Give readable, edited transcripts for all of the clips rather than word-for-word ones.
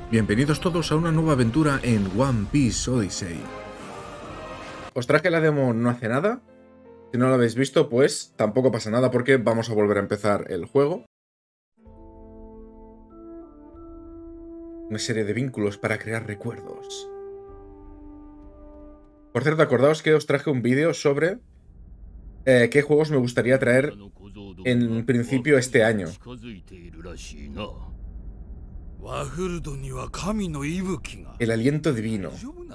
Bienvenidos todos a una nueva aventura en One Piece Odyssey. Os traje la demo no hace nada. Si no lo habéis visto, pues tampoco pasa nada porque vamos a volver a empezar el juego. Una serie de vínculos para crear recuerdos. Por cierto, acordaos que os traje un vídeo sobre qué juegos me gustaría traer en principio este año. El aliento divino.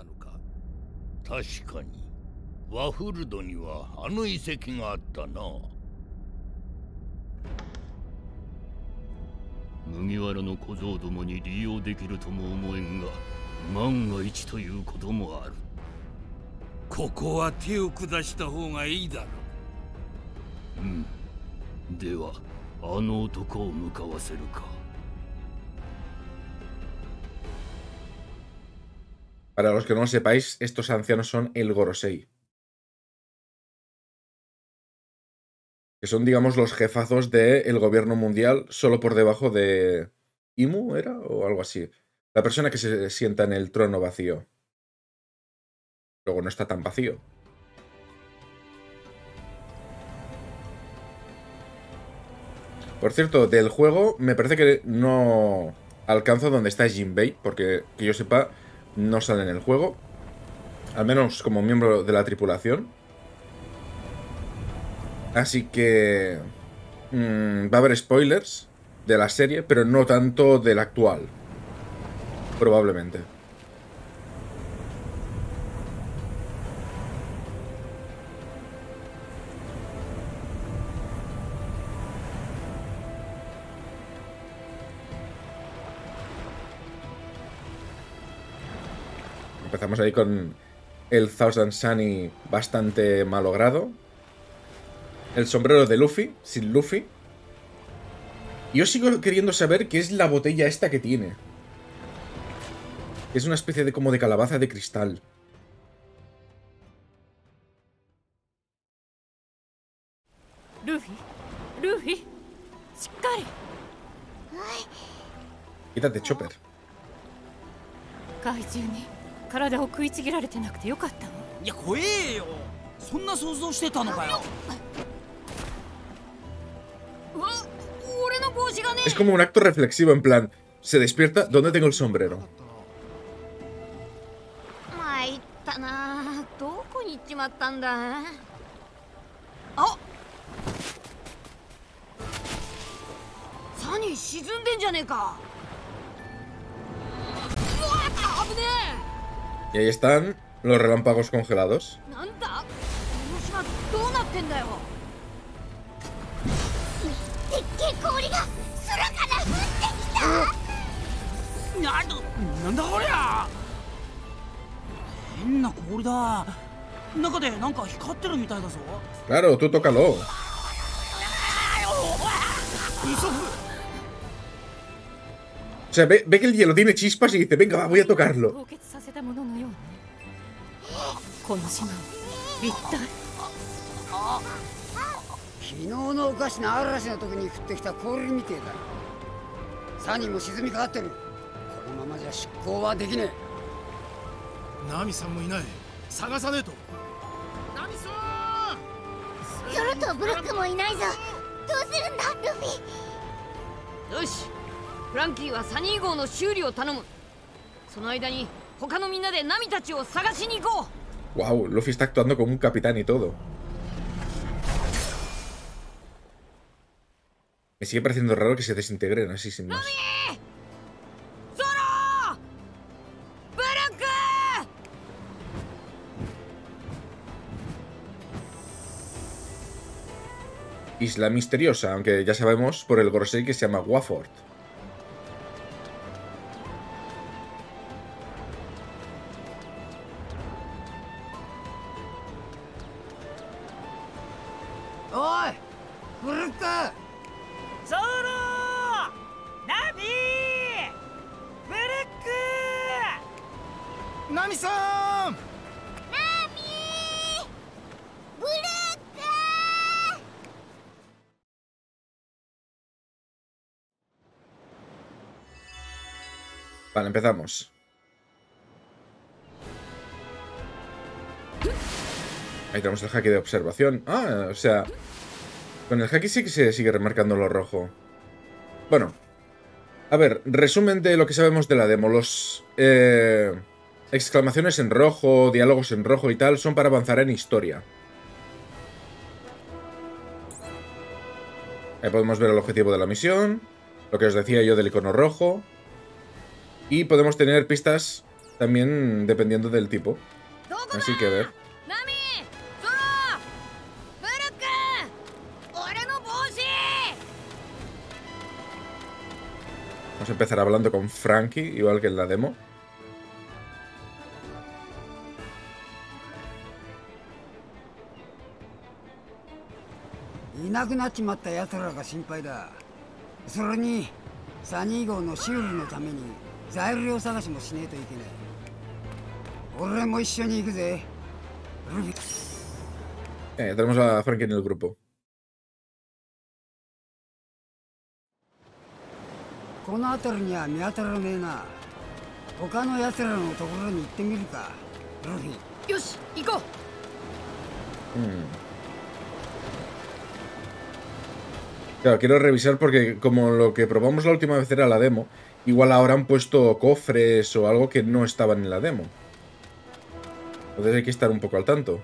Para los que no lo sepáis, estos ancianos son el Gorosei. Que son, digamos, los jefazos del gobierno mundial, solo por debajo de Imu, ¿era? O algo así. La persona que se sienta en el trono vacío. Luego no está tan vacío. Por cierto, del juego me parece que no alcanzo donde está Jinbei, porque que yo sepa, no sale en el juego. Al menos como miembro de la tripulación. Así que va a haber spoilers de la serie, pero no tanto del actual. Probablemente. Empezamos ahí con el Thousand Sunny bastante malogrado. El sombrero de Luffy, sin Luffy. Y yo sigo queriendo saber qué es la botella esta que tiene. Es una especie de como de calabaza de cristal. Luffy, Quítate, Chopper. Es como un acto reflexivo, en plan, se despierta, ¿dónde tengo el sombrero? Y ahí están los relámpagos congelados. Claro, tú tócalo. O sea, ve que el hielo tiene chispas y dice, venga, va, voy a tocarlo. Wow, Luffy está actuando como un capitán y todo. Me sigue pareciendo raro que se desintegren así sin más. Isla misteriosa, aunque ya sabemos por el Gorosei que se llama Wafort. Vale, empezamos. Ahí tenemos el haki de observación. Ah, o sea... Con el haki sí que se sigue remarcando lo rojo. Bueno. A ver, resumen de lo que sabemos de la demo. Los... exclamaciones en rojo, diálogos en rojo y tal son para avanzar en historia. Ahí podemos ver el objetivo de la misión, lo que os decía yo del icono rojo, y podemos tener pistas también dependiendo del tipo. Así que a ver. Vamos a empezar hablando con Frankie, igual que en la demo. いなくなっちまった奴らが心配だ。それにサニー号の修理のために材料探しもしねえといけない。俺も一緒に行くぜ。ルビー。 tenemos a Frankie en el grupo. この辺りには見当たらねえな。他の奴らのところに行ってみるか。ルフィ。よし、行こう。 Claro, quiero revisar porque como lo que probamos la última vez era la demo, igual ahora han puesto cofres o algo que no estaban en la demo. Entonces hay que estar un poco al tanto.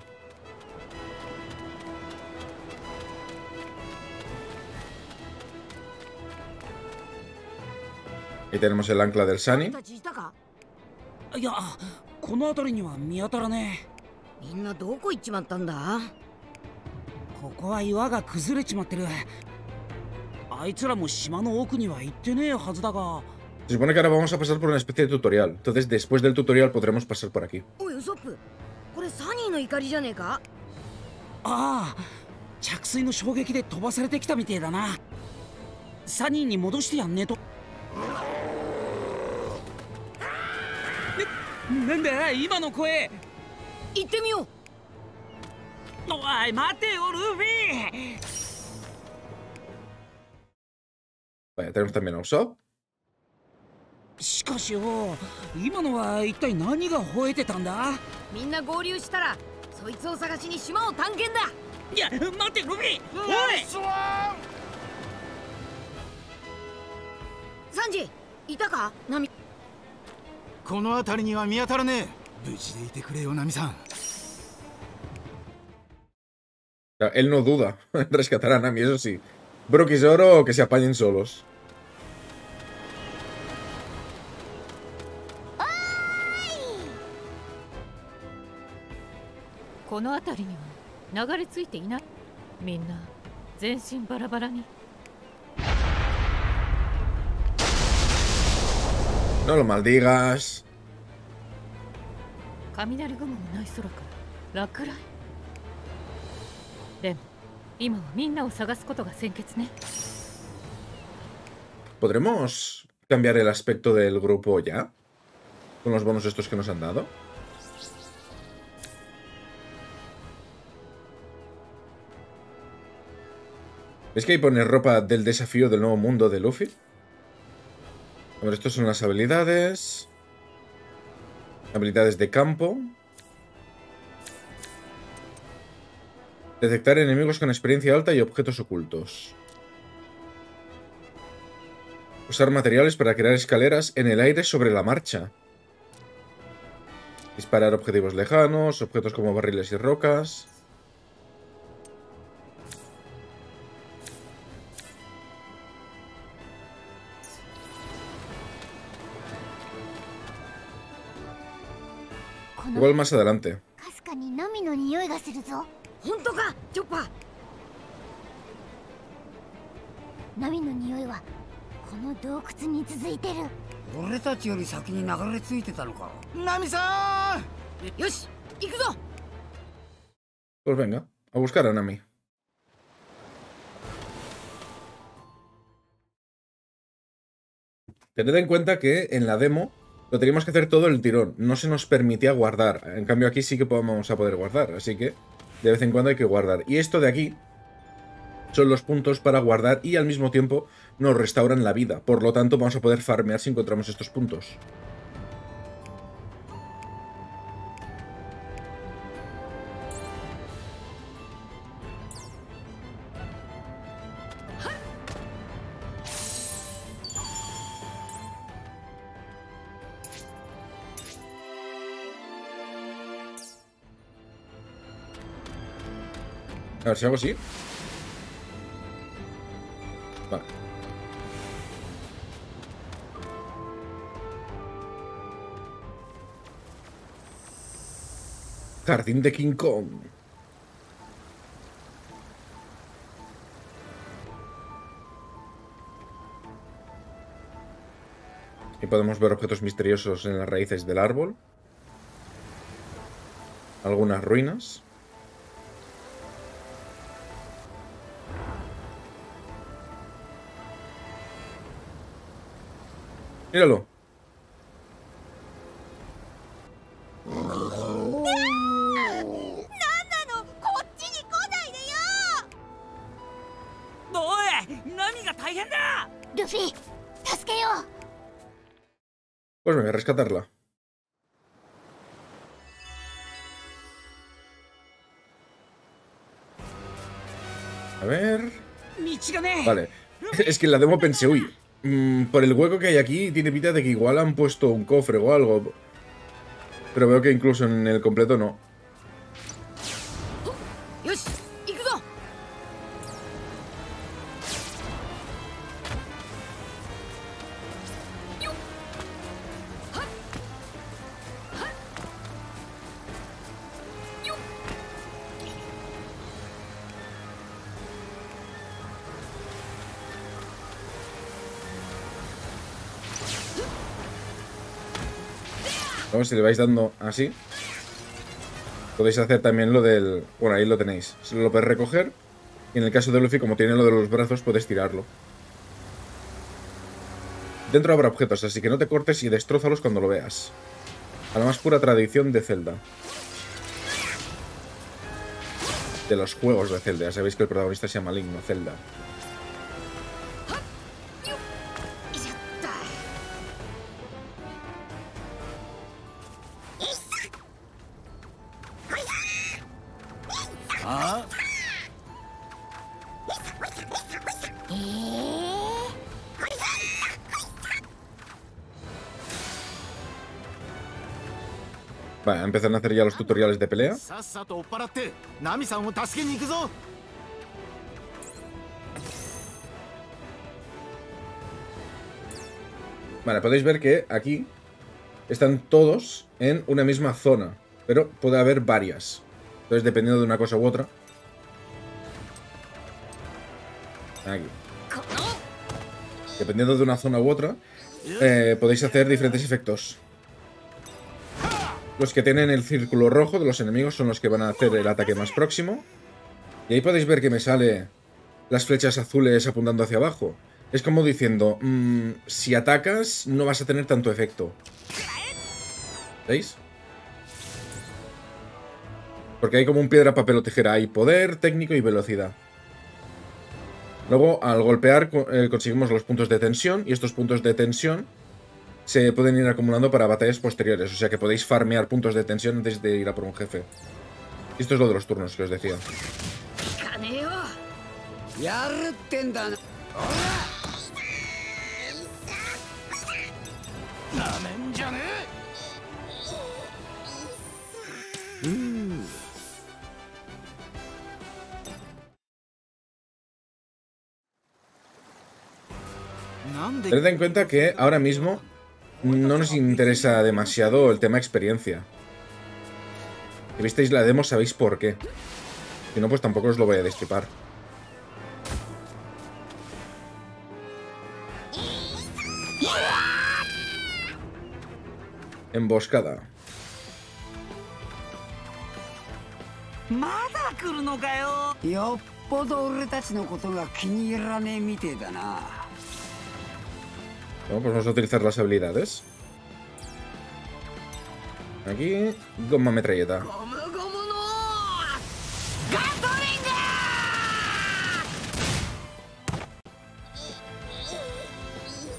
Ahí tenemos el ancla del Sunny. いや、この辺りには見当たらねえ。みんなどこ行っちまったんだ？ここは岩が崩れちまってる。あいつらも島の奥には行ってねえはずだが。 Se supone que ahora vamos a pasar por una especie de tutorial. Entonces después del tutorial podremos pasar por aquí. おい、ウソップ。これサニーの怒りじゃねえか？ああ、着水の衝撃で飛ばされてきたみてえだな。サニーに戻してやんねえと。なんだ今の声。行ってみよう。おい待てよルフィ。 Vale, tenemos también a Usopp. しかしよ、今のは一体何が吠えてたんだ？みんな合流したらそいつを探しに島を探検だ。いや待ってルフィ。おいサンジいたか？ナミ。 この辺りには見当たらねえ。無事でいてくれよナミさん。 Él no duda en rescatar a Nami, eso sí. Brook y Zoro que se apañen solos. No lo maldigas. 雷雲もない空から落雷。でも今はみんなを探すことが先決ね。 ¿Podremos cambiar el aspecto del grupo ya? Con los bonos estos que nos han dado. ¿Ves que ahí pone ropa del desafío del nuevo mundo de Luffy? A ver, estos son las habilidades. Habilidades de campo. Detectar enemigos con experiencia alta y objetos ocultos. Usar materiales para crear escaleras en el aire sobre la marcha. Disparar objetivos lejanos, objetos como barriles y rocas. Igual más adelante. Pues venga, a buscar a Nami. Tened en cuenta que en la demo lo teníamos que hacer todo el tirón. No se nos permitía guardar. En cambio aquí sí que vamos a poder guardar. Así que de vez en cuando hay que guardar. Y esto de aquí son los puntos para guardar y al mismo tiempo nos restauran la vida. Por lo tanto, vamos a poder farmear si encontramos estos puntos. A ver si hago así. Vale. Jardín de King Kong. Aquí podemos ver objetos misteriosos en las raíces del árbol. Algunas ruinas. Míralo. Pues me voy a rescatarla. A ver... Vale. Es que en la demo pensé, uy, por el hueco que hay aquí, tiene pinta de que igual han puesto un cofre o algo. Pero veo que incluso en el completo no. Vamos, si le vais dando así, podéis hacer también lo del... Bueno, ahí lo tenéis. Se lo podéis recoger. Y en el caso de Luffy, como tiene lo de los brazos, podéis tirarlo. Dentro habrá objetos, así que no te cortes y destrózalos cuando lo veas. A la más pura tradición de Zelda. De los juegos de Zelda. Ya sabéis que el protagonista se llama Link, no Zelda. Vale, empiezan a hacer ya los tutoriales de pelea. Vale, podéis ver que aquí están todos en una misma zona, pero puede haber varias. Entonces, dependiendo de una cosa u otra. Aquí. Dependiendo de una zona u otra, podéis hacer diferentes efectos. Los que tienen el círculo rojo de los enemigos son los que van a hacer el ataque más próximo. Y ahí podéis ver que me sale las flechas azules apuntando hacia abajo. Es como diciendo, si atacas no vas a tener tanto efecto. ¿Veis? Porque hay como un piedra, papel o tijera. Hay poder, técnico y velocidad. Luego, al golpear, conseguimos los puntos de tensión. Y estos puntos de tensión se pueden ir acumulando para batallas posteriores. O sea que podéis farmear puntos de tensión antes de ir a por un jefe. Y esto es lo de los turnos que os decía. Tened en cuenta que ahora mismo no nos interesa demasiado el tema experiencia. Si visteis la demo sabéis por qué. Si no, pues tampoco os lo voy a destripar. Emboscada. Bueno, pues vamos a utilizar las habilidades. Aquí, goma metralleta.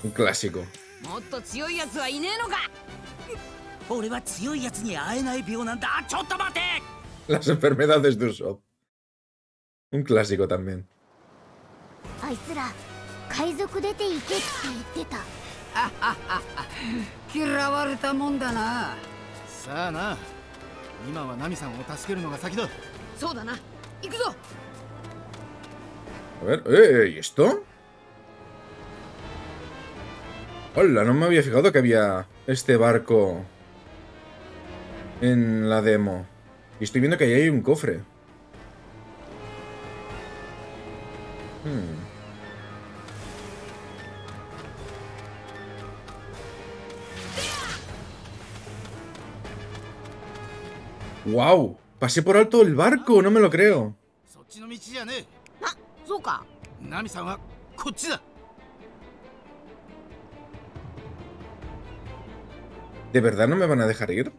Un clásico. もっと強いやつはいねえのか。俺は強いやつに会えない病なんだ。ちょっと待て。 Las enfermedades de Usopp. Un clásico también. あいつら海賊出て行けって言ってた。 嫌われたもんだな。 さあな、今はナミさんを助けるのが先だ。 そうだな。行くぞ。 A ver, ¿y esto? Hola, no me había fijado que había este barco en la demo. Y estoy viendo que ahí hay un cofre. ¡Wow! Pasé por alto el barco, no me lo creo. そっちの道じゃねえ。 あ、そうか。 ナミさんはこっちだ。 ¿De verdad no me van a dejar ir?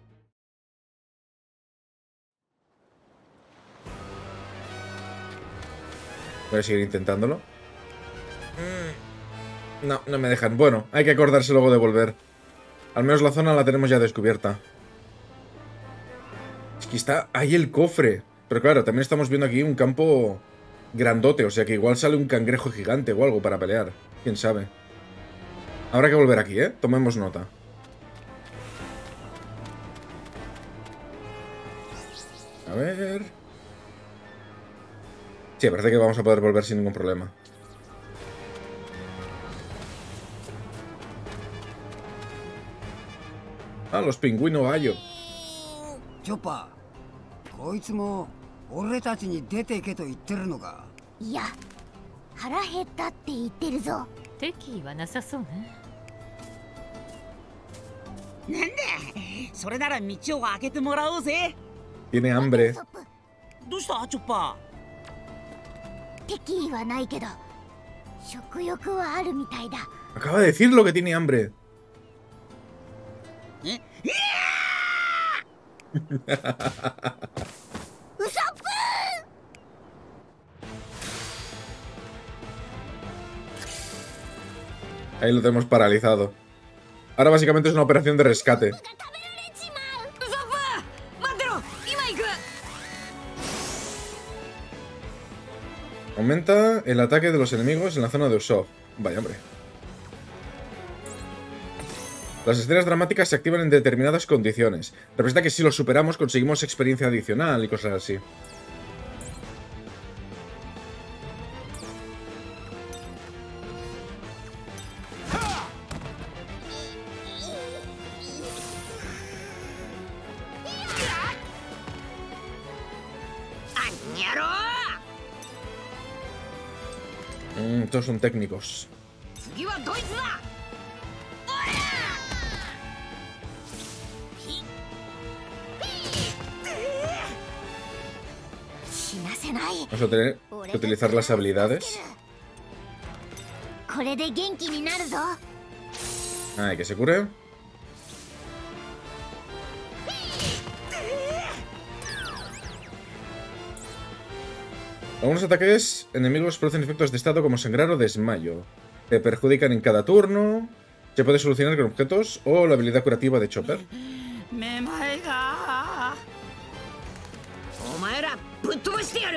Voy a seguir intentándolo. No, no me dejan. Bueno, hay que acordarse luego de volver. Al menos la zona la tenemos ya descubierta. Es que está ahí el cofre. Pero claro, también estamos viendo aquí un campo grandote. O sea que igual sale un cangrejo gigante o algo para pelear. Quién sabe. Habrá que volver aquí, ¿eh? Tomemos nota. A ver... Sí, parece que vamos a poder volver sin ningún problema. Ah, los pingüinos gallo. チョッパー、こいつも俺たちに出ていけと言ってるのか。 いや腹減ったって言ってるぞ。 敵意はなさそうね。 なんだ。それなら道を開けてもらおうぜ。 Tiene hambre. ソップ、 どうしたチョッパ敵意はないけど食欲はあるみたいだ。 Acaba de decirlo que tiene hambre. ー。え、 ウソップ Ahí lo tenemos paralizado. Ahora básicamente es una operación de rescate. ウソップ、待ってろ。今行く。 Aumenta el ataque de los enemigos en la zona de Usopp. Vaya hombre. Las escenas dramáticas se activan en determinadas condiciones. Representa que si lo superamos conseguimos experiencia adicional y cosas así. Todos son técnicos. 次はドイツだ。 死なせない。 Vamos a tener que utilizar las habilidades. これで元気になるぞ。 Ah, que se cure. Algunos ataques enemigos producen efectos de estado como sangrar o desmayo. Te perjudican en cada turno. Se puede solucionar con objetos o la habilidad curativa de Chopper. めまいが。お前らぶっ飛ばしてやる。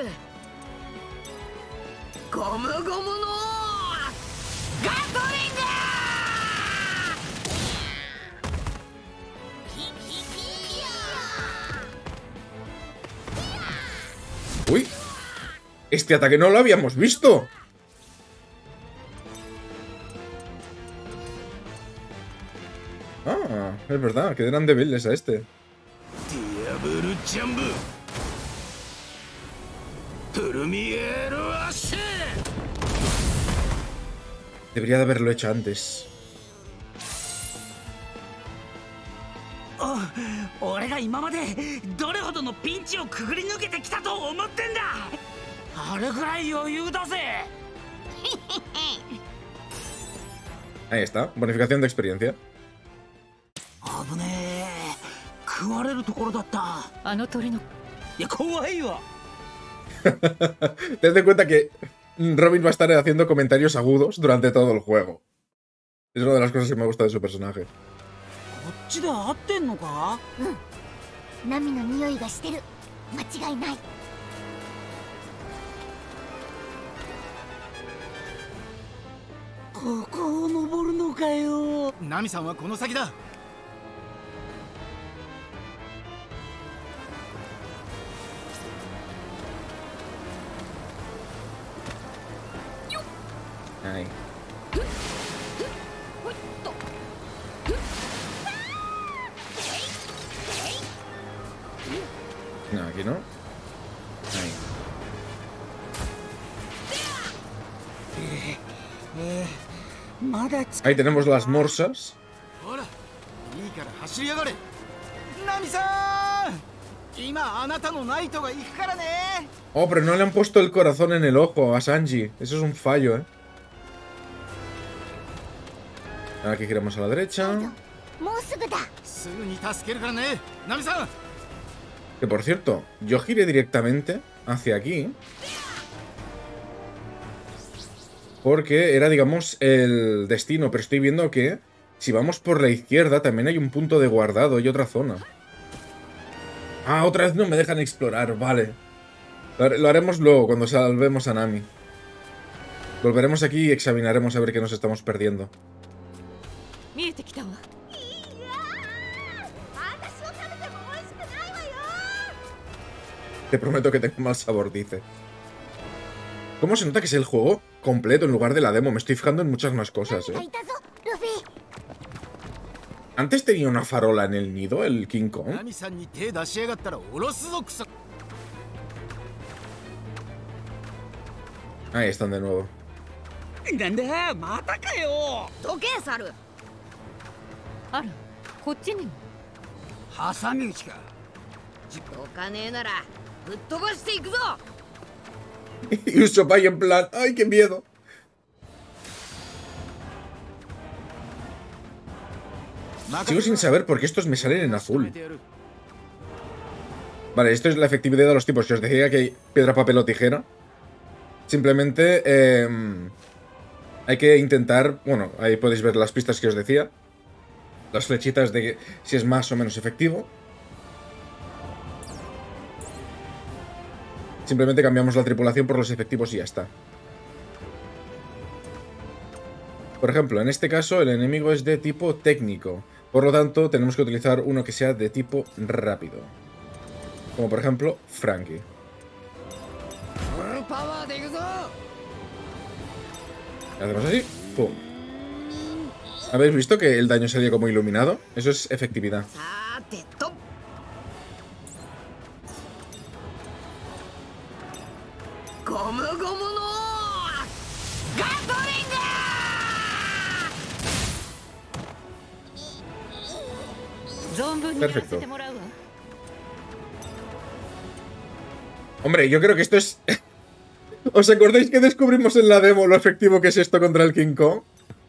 ゴムゴムのガトリング。 ¡Uy! ¡Este ataque no lo habíamos visto! Ah, es verdad, que eran débiles a este. ディアブルジャンブプルミエルアッシュ。 Debería de haberlo hecho antes. 俺が今までどれほどのピンチをくぐり抜けてきたと思ってんだ。あれぐらい余裕だぜ。 Ahí está, bonificación de experiencia. 危ねえ。食われるところだった。 あの鳥の。 いや怖いわ。 Ten en cuenta que Robin va a estar haciendo comentarios agudos durante todo el juego. Es una de las cosas que me gusta de su personaje. こっちで合ってんのか？ ナミの匂いがしてる。間違いない。 ここを登るのかよ。 ナミさんはこの先だ。 Ahí. No, aquí no. Ahí. Ahí tenemos las morsas. ほら、いいから走りやがれ。ナミさん、今あなたのナイトが行くからね。 Oh, pero no le han puesto el corazón en el ojo a Sanji. Eso es un fallo, ¿eh? Ahora aquí giramos a la derecha. もうすぐだ。 すぐに助けるからね、ナミさん。 Que por cierto, yo giré directamente hacia aquí. Porque era, digamos, el destino. Pero estoy viendo que si vamos por la izquierda también hay un punto de guardado y otra zona. Ah, otra vez no me dejan explorar, vale. Lo haremos luego, cuando salvemos a Nami. Volveremos aquí y examinaremos a ver qué nos estamos perdiendo. Te prometo que tengo mal sabor, dice. ¿Cómo se nota que es el juego completo en lugar de la demo? Me estoy fijando en muchas más cosas, ¿eh? Antes tenía una farola en el nido, el King Kong. Ahí están de nuevo. Y Usopp ahí en plan, ¡ay, qué miedo! Sigo sin saber por qué estos me salen en azul. Vale, esto es la efectividad de los tipos. Si os decía que hay piedra, papel o tijera, simplemente hay que intentar... Bueno, ahí podéis ver las pistas que os decía. Las flechitas de que, si es más o menos efectivo. Simplemente cambiamos la tripulación por los efectivos y ya está. Por ejemplo, en este caso el enemigo es de tipo técnico. Por lo tanto, tenemos que utilizar uno que sea de tipo rápido. Como por ejemplo, Franky. Hacemos así. ¡Pum! ¿Habéis visto que el daño salía como iluminado? Eso es efectividad. Perfecto. Hombre, yo creo que esto es... ¿Os acordáis que descubrimos en la demo lo efectivo que es esto contra el King Kong?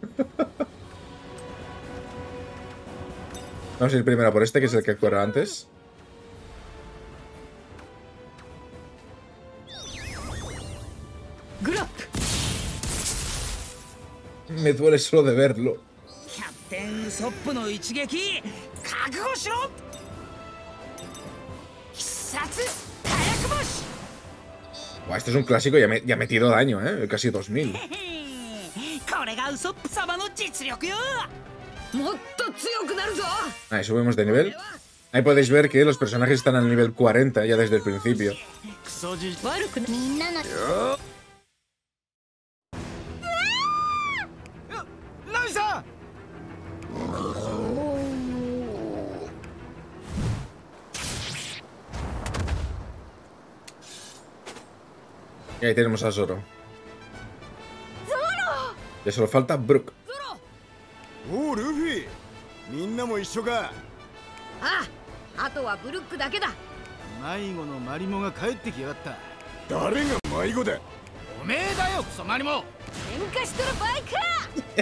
Vamos a ir primero por este, que es el que actuará antes. Me duele solo de verlo. Buah, este es un clásico y ha metido daño, ¿eh? Casi 2000. Ahí subimos de nivel. Ahí podéis ver que los personajes están al nivel 40 ya desde el principio. Y ahí tenemos a Zoro. Ya solo falta Brook. ¡Oh, Luffy! ¡Minna mo issho ka! ¡Ah! ¡Ato wa Brook dake da! Maigo no Marimo ga kaette ki yagatta. ¡Dare ga Maigo da! ¡Omee da yo, kuso Marimo! ¡Kenka shitoru bai ka!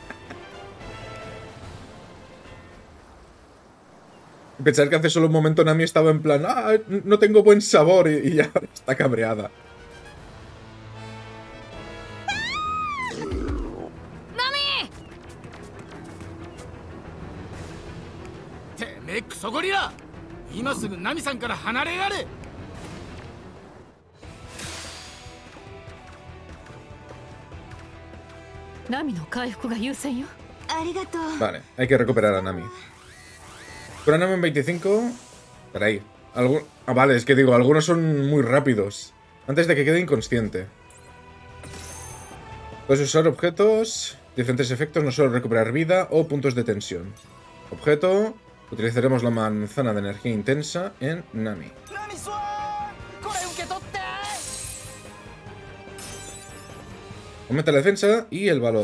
Pensar que hace solo un momento Nami estaba en plan, ah, no tengo buen sabor y ya está cabreada. てめえクソゴリラ、今すぐナミさんから離れやれ。 ナミの回復が優先よ。 ありがとう。 Vale, hay que recuperar a Nami. Con Nami en 25... Caray. Ah, vale, es que digo, algunos son muy rápidos. Antes de que quede inconsciente. Puedes usar objetos, diferentes efectos, no solo recuperar vida o puntos de tensión. Objeto, utilizaremos la manzana de energía intensa en Nami. Aumenta la defensa y el valor.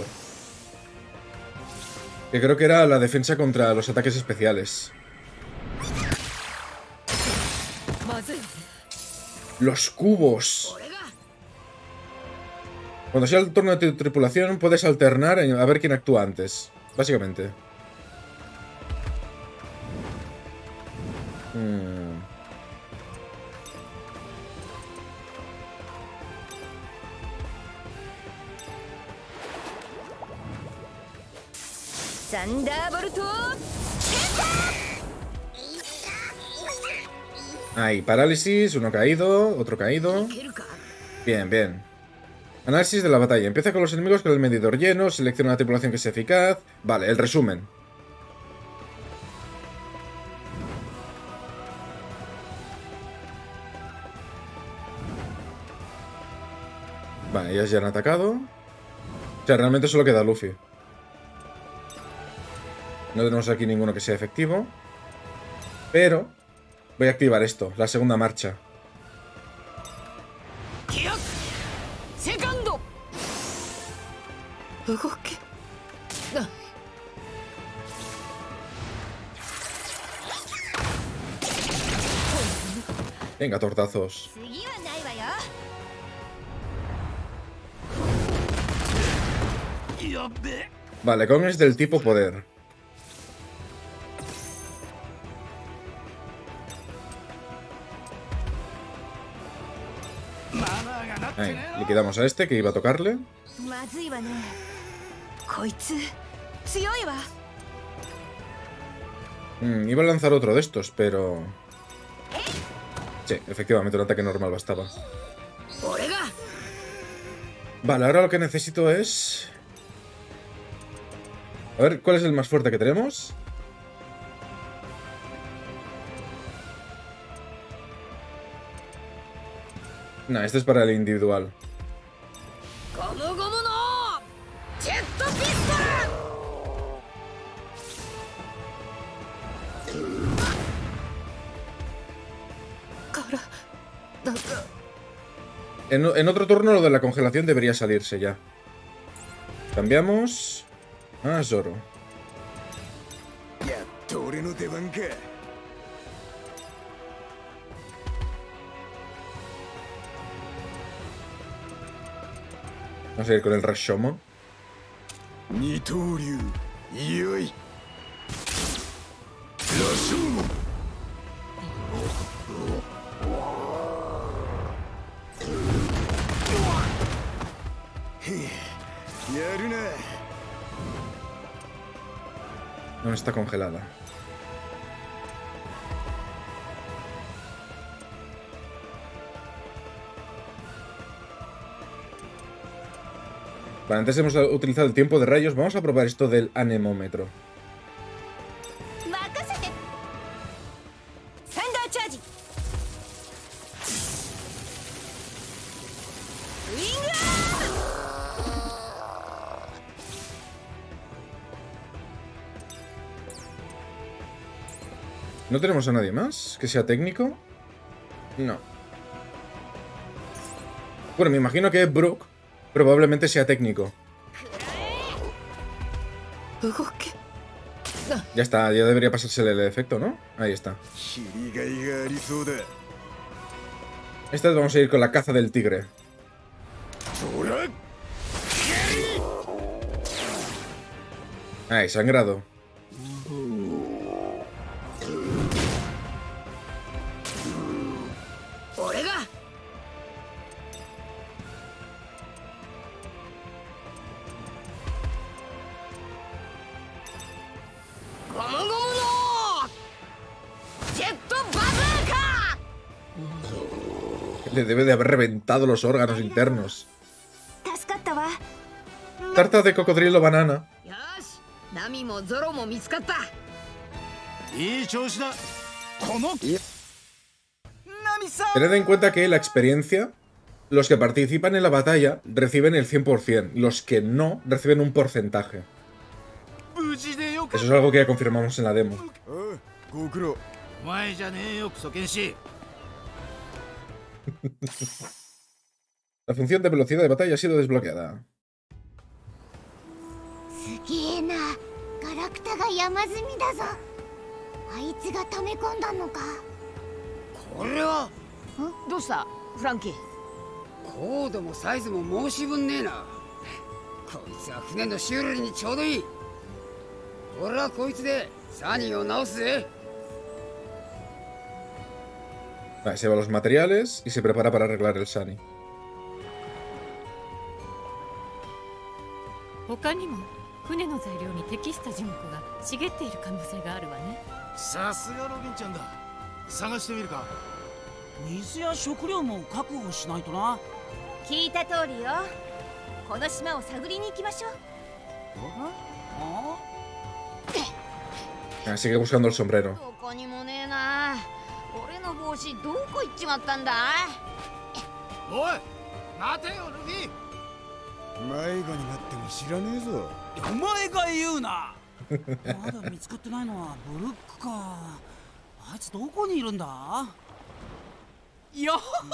Que creo que era la defensa contra los ataques especiales. Los cubos. Cuando sea el turno de tu tripulación, puedes alternar a ver quién actúa antes. Básicamente. Ahí, parálisis, uno caído, otro caído. Bien, bien. Análisis de la batalla. Empieza con los enemigos con el medidor lleno, selecciona una tripulación que sea eficaz. Vale, el resumen. Vale, ellas ya han atacado. O sea, realmente solo queda Luffy. No tenemos aquí ninguno que sea efectivo. Pero voy a activar esto, la segunda marcha. Venga, tortazos. Vale, Kong es del tipo poder. Ahí, liquidamos a este que iba a tocarle. Iba a lanzar otro de estos, pero... Sí, efectivamente, un ataque normal bastaba. Vale, ahora lo que necesito es... A ver, ¿cuál es el más fuerte que tenemos? No, este es para el individual. En otro turno lo de la congelación debería salirse ya. Cambiamos a Zoro. Vamos a ir con el Rashomon. No está congelada. Vale, antes hemos utilizado el tiempo de rayos. Vamos a probar esto del anemómetro. ¿No tenemos a nadie más que sea técnico? No. Bueno, me imagino que Brook probablemente sea técnico. Ya está, ya debería pasársele el efecto, ¿no? Ahí está. Esta vez vamos a ir con la caza del tigre. Ahí, sangrado. Le debe de haber reventado los órganos internos. 助かったわ。 Tarta de cocodrilo banana. よしナミもゾロも見つかった。 いい調子だ。このナミさん。 Tened en cuenta que la experiencia, los que participan en la batalla reciben el 100%, los que no reciben un porcentaje. 無事でよかっ Eso es algo que ya confirmamos en la demo. おいご苦労。 た。お前じゃねえよクソ剣士。 La función de velocidad de batalla ha sido desbloqueada. すげえな。ガラクタが山積みだぞ。あいつが溜め込んだのか。 これはどうしたフランキー。 高度もサイズも申し分ねえな。こいつは船の修理にちょうどいい。俺はこいつでサニーを直すぜ。 Vale, se lleva los materiales y se prepara para arreglar el Sunny. 他にも船の材料に適した樹木が茂っている可能性があるわね。 さすがロビンちゃんだ。探してみるか。 水や食料も確保しないとな。 聞いた通りよ。この島を探りに行きましょう。 Sigue buscando el sombrero. どこにもねえな。俺の帽子どこ行っちまったんだ。 おい待てよルフィ。 迷子になっても知らねえぞ。 お前が言うな。まだ見つかってないのはブルックか。あいつどこにいるんだ。 よ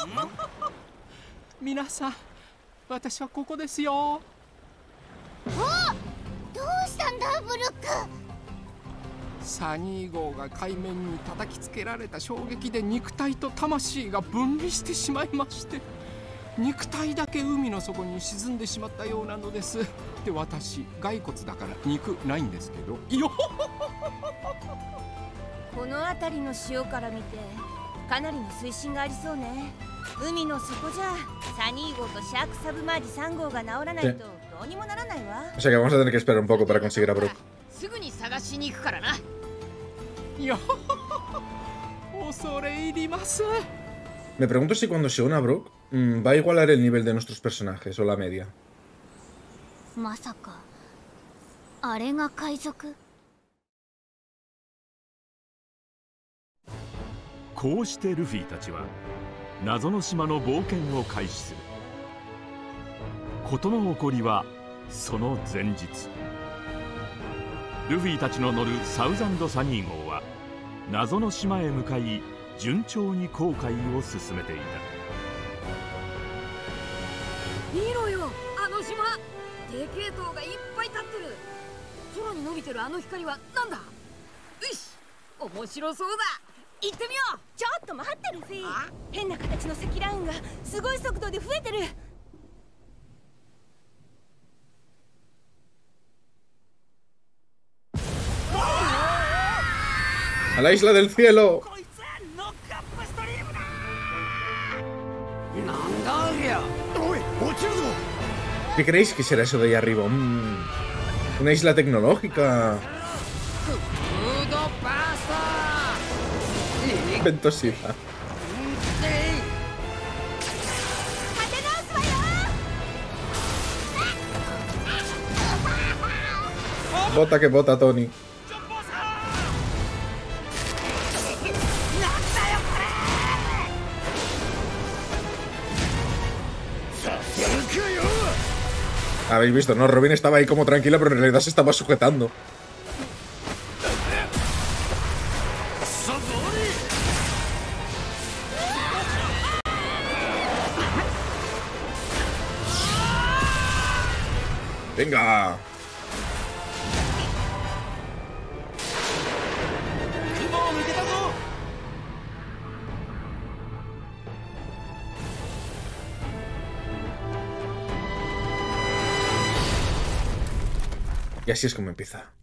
皆さん、私はここですよ。 どうしたんだブルック。 サニー号が海面に叩きつけられた衝撃で肉体と魂が分離してしまいまして、肉体だけ海の底に沈んでしまったようなのです。で、私骸骨だから肉ないんですけどよこの辺りの潮から見てかなりの水深がありそうね。海の底じゃサニー号とシャークサブマージ3号が治らないとどうにもならないわ。 O sea que vamos a tener que esperar un poco para conseguir a Brook. すぐに探しに行くからな。 よ恐れ入ります。 Me pregunto si cuando se una a Brook va a igualar el nivel de nuestros personajes o la media. まさかあれが海賊。 こうしてルフィたちは謎の島の冒険を開始する。事の起こりはその前日、ルフィたちの乗るサウザンド・サニー号は謎の島へ向かい順調に航海を進めていた。 見ろよあの島。でけえ塔がいっぱい立ってる。空に伸びてるあの光はなんだ。よし面白そうだ。行ってみよう。ちょっと待ってルフィ。変な形の積乱雲がすごい速度で増えてる。 ¡A la isla del cielo! ¿Qué creéis que será eso de ahí arriba? Una isla tecnológica. Ventosida. Bota que bota, Tony. Habéis visto, ¿no? Robin estaba ahí como tranquila, pero en realidad se estaba sujetando. ¡Venga! Y así es como empieza